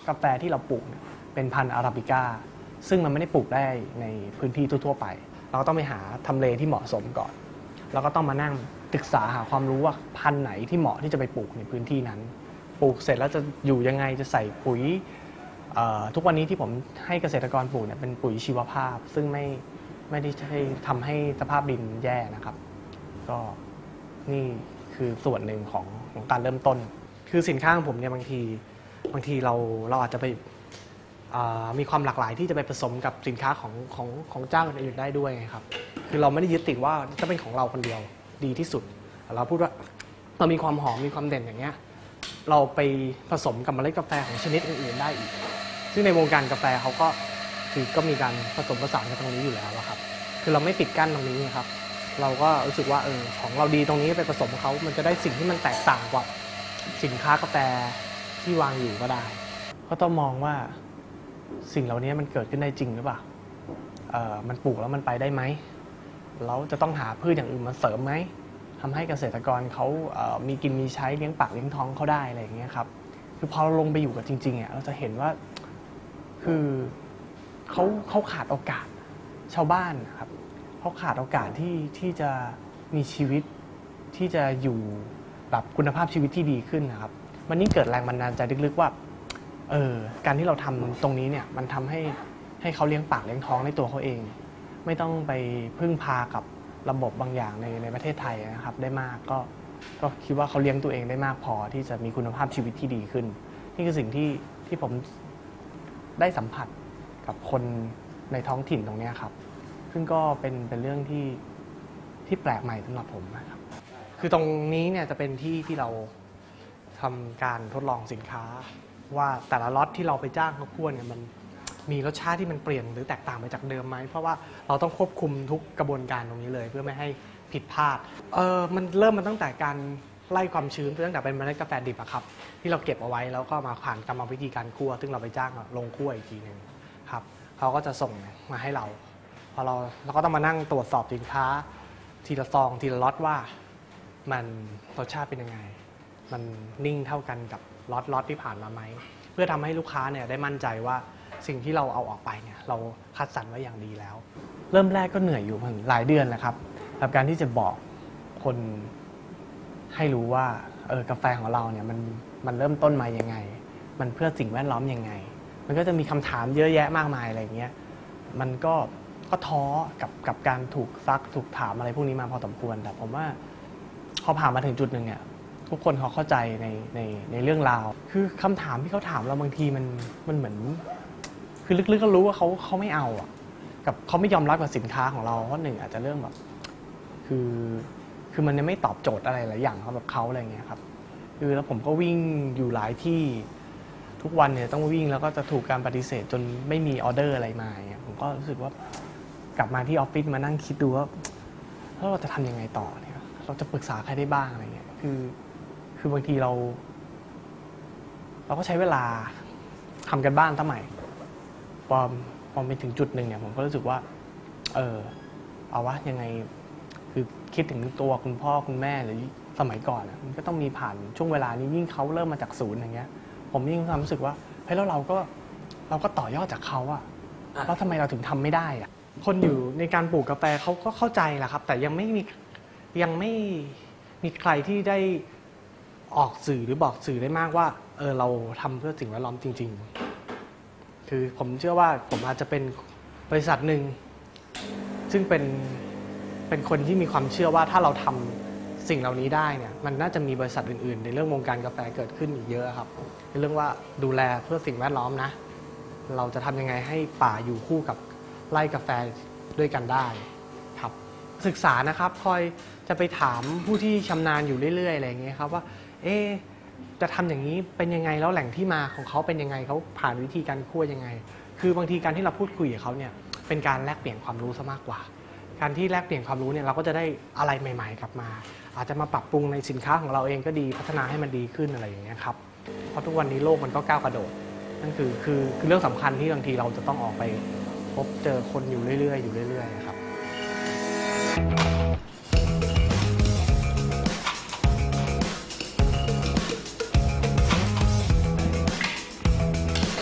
กาแฟที่เราปลูกเป็นพันธุ์อาราบิก้าซึ่งมันไม่ได้ปลูกได้ในพื้นที่ทั่วๆไปเราก็ต้องไปหาทำเลที่เหมาะสมก่อนแล้วก็ต้องมานั่งศึกษาหาความรู้ว่าพันธุ์ไหนที่เหมาะที่จะไปปลูกในพื้นที่นั้นปลูกเสร็จแล้วจะอยู่ยังไงจะใส่ปุ๋ยทุกวันนี้ที่ผมให้เกษตรกรปลูกเนี่ยเป็นปุ๋ยชีวภาพซึ่งไม่ได้ทำให้สภาพดินแย่นะครับก็นี่คือส่วนหนึ่งของการเริ่มต้นคือสินค้าของผมเนี่ยบางทีเราอาจจะไปมีความหลากหลายที่จะไปผสมกับสินค้าของเจ้าอื่นๆได้ด้วยครับคือเราไม่ได้ยึดติดว่าจะเป็นของเราคนเดียวดีที่สุดเราพูดว่าเรามีความหอมมีความเด่นอย่างเงี้ยเราไปผสมกับเมล็ดกาแฟของชนิดอื่นๆได้อีกซึ่งในวงการกาแฟเขาก็มีการผสมผสานกันตรงนี้อยู่แล้วครับคือเราไม่ปิดกั้นตรงนี้ครับเราก็รู้สึกว่าของเราดีตรงนี้ไปผสมเขามันจะได้สิ่งที่มันแตกต่างกว่าสินค้ากาแฟที่วางอยู่ก็ได้ก็ต้องมองว่าสิ่งเหล่านี้มันเกิดขึ้นได้จริงหรือเปล่ามันปลูกแล้วมันไปได้ไหมแล้วจะต้องหาพืชอย่างอื่นมาเสริมไหมทำให้เกษตรกรเขามีกินมีใช้เลี้ยงปากเลี้ยงท้องเขาได้อะไรอย่างเงี้ยครับคือพอเราลงไปอยู่กับจริงๆเราจะเห็นว่าคือเขาขาดโอกาสชาวบ้านครับเขาขาดโอกาสที่จะมีชีวิตที่จะอยู่แบบคุณภาพชีวิตที่ดีขึ้นนะครับมันยิ่งเกิดแรงบันดาลใจลึกๆว่าการที่เราทำตรงนี้เนี่ยมันทำให้เขาเลี้ยงปากเลี้ยงท้องในตัวเขาเองไม่ต้องไปพึ่งพากับระบบบางอย่างในประเทศไทยนะครับได้มากก็คิดว่าเขาเลี้ยงตัวเองได้มากพอที่จะมีคุณภาพชีวิตที่ดีขึ้นนี่คือสิ่งที่ผมได้สัมผัสกับคนในท้องถิ่นตรงนี้ครับซึ่งก็เป็นเรื่องที่แปลกใหม่สำหรับผมนะครับคือตรงนี้เนี่ยจะเป็นที่เราทำการทดลองสินค้าว่าแต่ละล็อตที่เราไปจ้างเขาคั่วเนี่ยมันมีรสชาติที่มันเปลี่ยนหรือแตกต่างไปจากเดิมไหมเพราะว่าเราต้องควบคุมทุกกระบวนการตรงนี้เลยเพื่อไม่ให้ผิดพลาดมันเริ่มมาตั้งแต่การไล่ความชื้นตั้งแต่เป็นเมล็ดกาแฟดิบอะครับที่เราเก็บเอาไว้แล้วก็มาผ่านกรรมวิธีการคั่วซึ่งเราไปจ้างลงคั่วอีกทีนึงครับเขาก็จะส่งมาให้เราพอเราก็ต้องมานั่งตรวจสอบสินค้าทีละซองทีละล็อตว่ามันรสชาติเป็นยังไงมันนิ่งเท่ากันกับล็อตที่ผ่านมาไหมเพื่อทำให้ลูกค้าเนี่ยได้มั่นใจว่าสิ่งที่เราเอาออกไปเนี่ยเราคัดสรรไว้อย่างดีแล้วเริ่มแรกก็เหนื่อยอยู่หลายเดือนนะครับกับการที่จะบอกคนให้รู้ว่ากาแฟของเราเนี่ยมันเริ่มต้นมายังไงมันเพื่อสิ่งแวดล้อมยังไงมันก็จะมีคำถามเยอะแยะมากมายอะไรอย่างเงี้ยมันก็ท้อกับการถูกซักถูกถามอะไรพวกนี้มาพอสมควรแต่ผมว่าพอผ่านมาถึงจุดหนึ่งเนี่ยทุกคนเขาเข้าใจในเรื่องราวคือคำถามที่เขาถามเราบางทีมันเหมือนคือลึกๆก็รู้ว่าเขาไม่เอากับเขาไม่ยอมรับกับสินค้าของเราเพราะหนึ่งอาจจะเรื่องแบบคือมันยังไม่ตอบโจทย์อะไรหลายอย่างเขาแบบเขาอะไรเงี้ยครับคือแล้วผมก็วิ่งอยู่หลายที่ทุกวันเนี่ยต้องวิ่งแล้วก็จะถูกการปฏิเสธจนไม่มีออเดอร์อะไรมาเนี่ยผมก็รู้สึกว่ากลับมาที่ออฟฟิศมานั่งคิดดูว่าเราจะทำยังไงต่อเนี่ยเราจะปรึกษาใครได้บ้างอะไรเงี้ยคือบางทีเราก็ใช้เวลาทำกันบ้านตั้งใหม่พอไปถึงจุดหนึ่งเนี่ยผมก็รู้สึกว่าเอาวะยังไงคือคิดถึงตัวคุณพ่อคุณแม่หรือสมัยก่อนมันก็ต้องมีผ่านช่วงเวลานี้ยิ่งเขาเริ่มมาจากศูนย์อย่างเงี้ยผมยิ่งความรู้สึกว่าเฮ้ยแล้วเราก็ต่อยอดจากเขาแล้วทำไมเราถึงทำไม่ได้คนอยู่ในการปลูกกาแฟเขาก็เข้าใจแหละครับแต่ยังไม่มีใครที่ได้ออกสื่อหรือบอกสื่อได้มากว่าเราทำเพื่อสิ่งแวดล้อมจริงๆคือผมเชื่อว่าผมอาจจะเป็นบริษัทหนึ่งซึ่งเป็นคนที่มีความเชื่อว่าถ้าเราทำสิ่งเหล่านี้ได้เนี่ยมันน่าจะมีบริษัทอื่นๆในเรื่องวงการกาแฟเกิดขึ้นอีกเยอะครับในเรื่องว่าดูแลเพื่อสิ่งแวดล้อมนะเราจะทำยังไงให้ป่าอยู่คู่กับไร่กาแฟด้วยกันได้ครับศึกษานะครับคอยจะไปถามผู้ที่ชำนาญอยู่เรื่อยๆอะไรอย่างเงี้ยครับว่าจะทำอย่างนี้เป็นยังไงแล้วแหล่งที่มาของเขาเป็นยังไงเขาผ่านวิธีการคั่วยังไงคือบางทีการที่เราพูดคุยกับเขาเนี่ยเป็นการแลกเปลี่ยนความรู้ซะมากกว่าการที่แลกเปลี่ยนความรู้เนี่ยเราก็จะได้อะไรใหม่ๆกลับมาอาจจะมาปรับปรุงในสินค้าของเราเองก็ดีพัฒนาให้มันดีขึ้นอะไรอย่างเงี้ยครับเพราะทุกวันนี้โลกมันก็ก้าวกระโดดนั่นคือเรื่องสำคัญที่บางทีเราจะต้องออกไปพบเจอคนอยู่เรื่อยๆครับค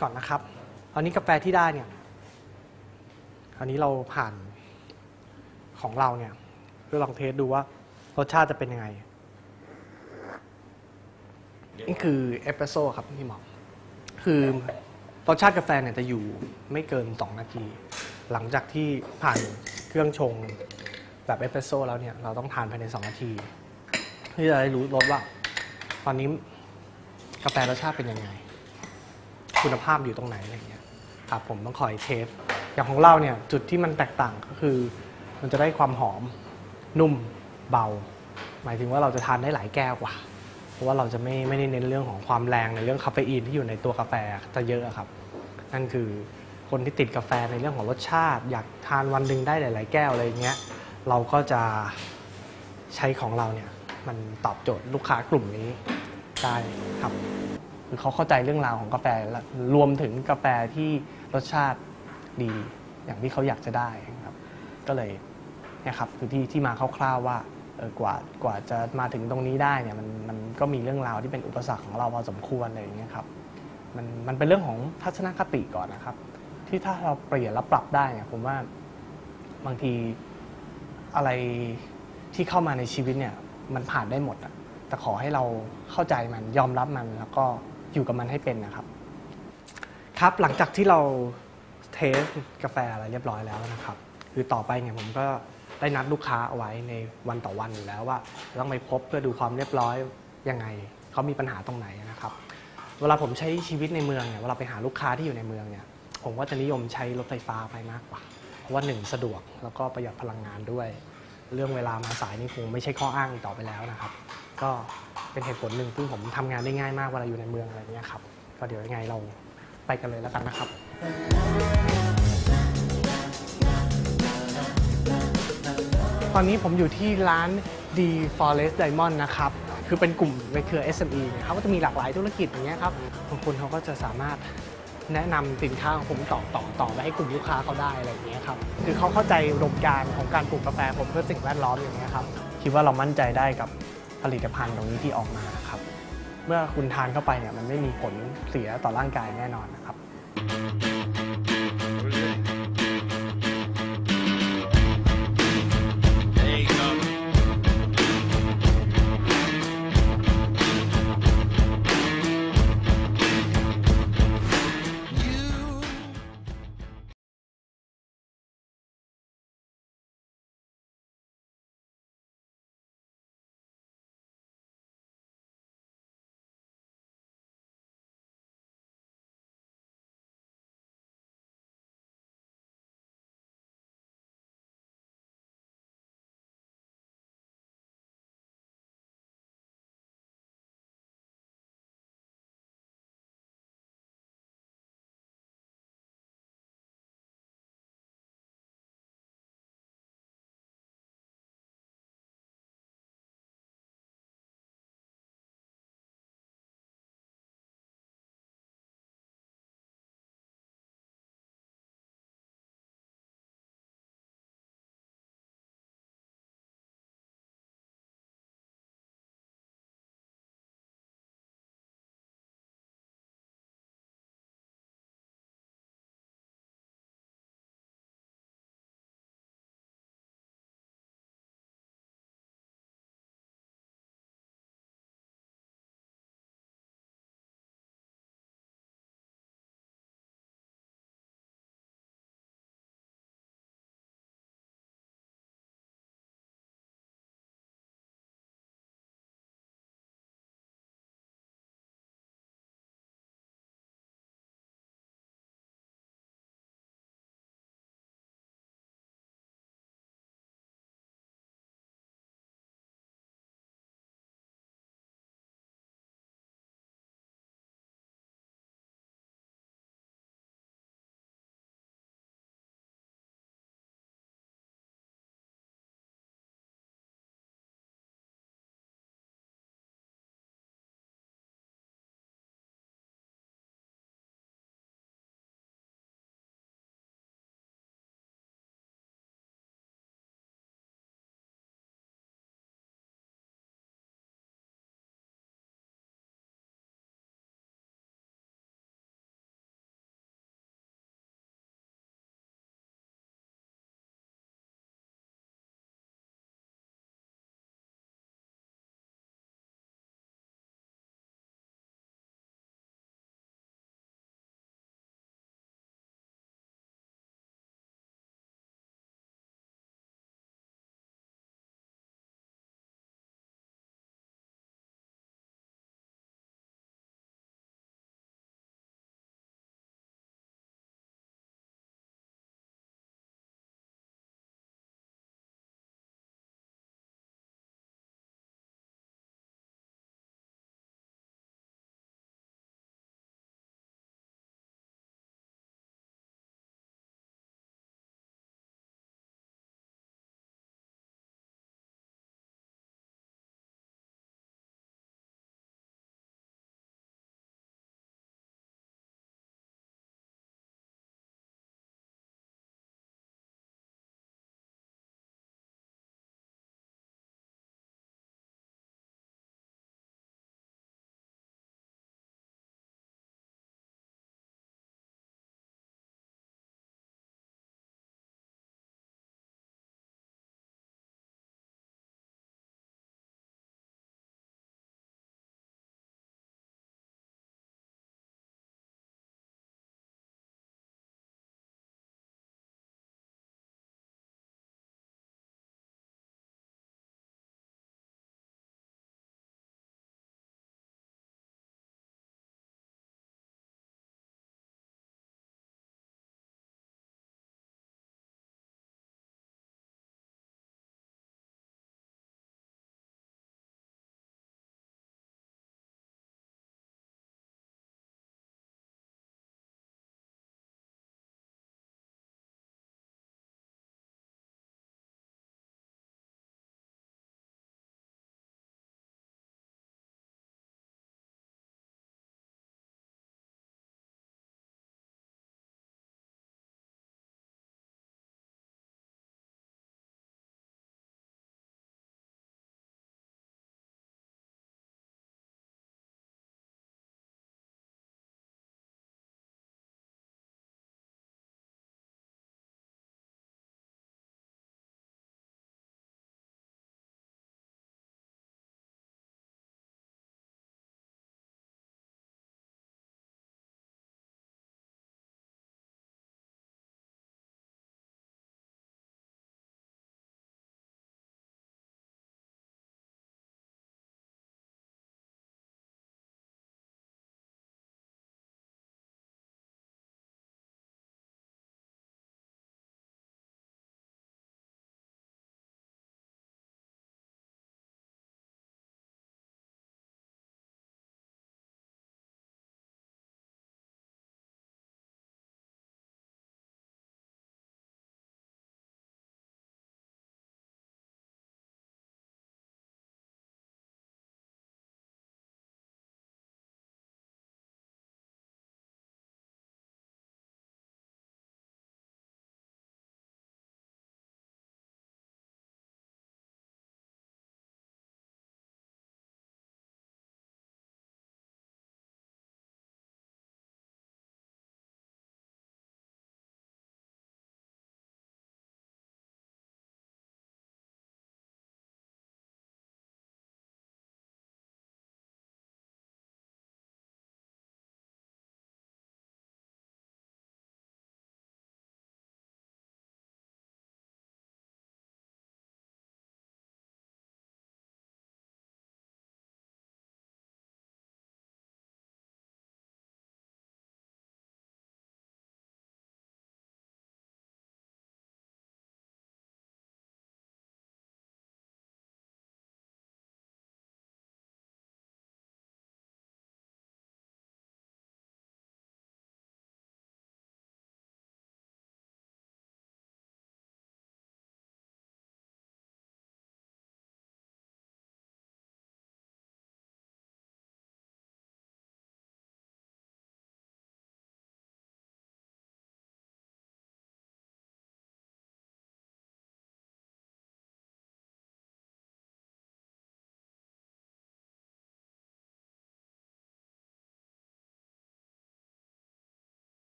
ก่อนนะครับตอนนี้กาแฟที่ได้เนี่ยคราวนี้เราผ่านของเราเนี่ยเพื่อลองเทสดูว่ารสชาติจะเป็นยังไงนี่คือเอสเปรสโซ่ครับพี่หมอคือรสชาติกาแฟเนี่ยจะอยู่ไม่เกิน2 นาที หลังจากที่ผ่านเครื่องชงแบบเอสเปรสโซ่แล้วเนี่ยเราต้องทานภายใน2 นาทีเพื่อจะได้รู้รสว่าตอนนี้กาแฟรสชาติเป็นยังไงคุณภาพอยู่ตรงไหนอะไรเงี้ยครับผมต้องคอยเทสอย่างของเราเนี่ยจุดที่มันแตกต่างก็คือมันจะได้ความหอมนุ่มเบาหมายถึงว่าเราจะทานได้หลายแก้วกว่าเพราะว่าเราจะไม่ได้เน้นเรื่องของความแรงในเรื่องคาเฟอีนที่อยู่ในตัวกาแฟจะเยอะครับนั่นคือคนที่ติดกาแฟในเรื่องของรสชาติอยากทานวันหนึ่งได้หลายๆแก้วอะไรเงี้ยเราก็จะใช้ของเราเนี่ยมันตอบโจทย์ลูกค้ากลุ่มนี้ได้ครับคือเขาเข้าใจเรื่องราวของกาแฟรวมถึงกาแฟที่รสชาติดีอย่างที่เขาอยากจะได้ครับก็เลยเนี่ยครับคือที่มาคร่าวๆว่ากว่าจะมาถึงตรงนี้ได้เนี่ยมันก็มีเรื่องราวที่เป็นอุปสรรคของเราพอสมควรอะไรอย่างเงี้ยครับมันเป็นเรื่องของทัศนคติก่อนนะครับที่ถ้าเราเปลี่ยนและปรับได้เนี่ยผมว่าบางทีอะไรที่เข้ามาในชีวิตเนี่ยมันผ่านได้หมดอะแต่ขอให้เราเข้าใจมันยอมรับมันแล้วก็อยู่กับมันให้เป็นนะครับครับหลังจากที่เราเทสกาแฟอะไรเรียบร้อยแล้วนะครับคือต่อไปเนี่ยผมก็ได้นัดลูกค้าเอาไว้ในวันต่อวันอยู่แล้วว่าต้องไปพบเพื่อดูความเรียบร้อยยังไงเขามีปัญหาตรงไหนนะครับเวลาผมใช้ชีวิตในเมืองเนี่ยเวลาไปหาลูกค้าที่อยู่ในเมืองเนี่ยผมก็จะนิยมใช้รถไฟฟ้าไปมากกว่าเพราะว่า1 สะดวกแล้วก็ประหยัดพลังงานด้วยเรื่องเวลามาสายนี่คงไม่ใช่ข้ออ้างต่อไปแล้วนะครับก็เป็นเหตุผลหนึ่งที่ผมทำงานได้ง่ายมากเวลาอยู่ในเมืองอะไรเงี้ยครับก็เดี๋ยวยังไงเราไปกันเลยแล้วกันนะครับตอนนี้ผมอยู่ที่ร้าน The Forest Diamond นะครับคือเป็นกลุ่มในเครือ SME นะครับก็จะมีหลากหลายธุรกิจอย่างเงี้ยครับบางคนเขาก็จะสามารถแนะนำสินค้าของผมต่อไปให้กลุ่มลูกค้าเขาได้อะไรอย่างเงี้ยครับคือเขาเข้าใจอุดมการณ์ของการปลูกกาแฟผมเพื่อสิ่งแวดล้อมอย่างเงี้ยครับคิดว่าเรามั่นใจได้กับผลิตภัณฑ์ตรงนี้ที่ออกมาครับเมื่อคุณทานเข้าไปเนี่ยมันไม่มีผลเสียต่อร่างกายแน่นอนนะครับ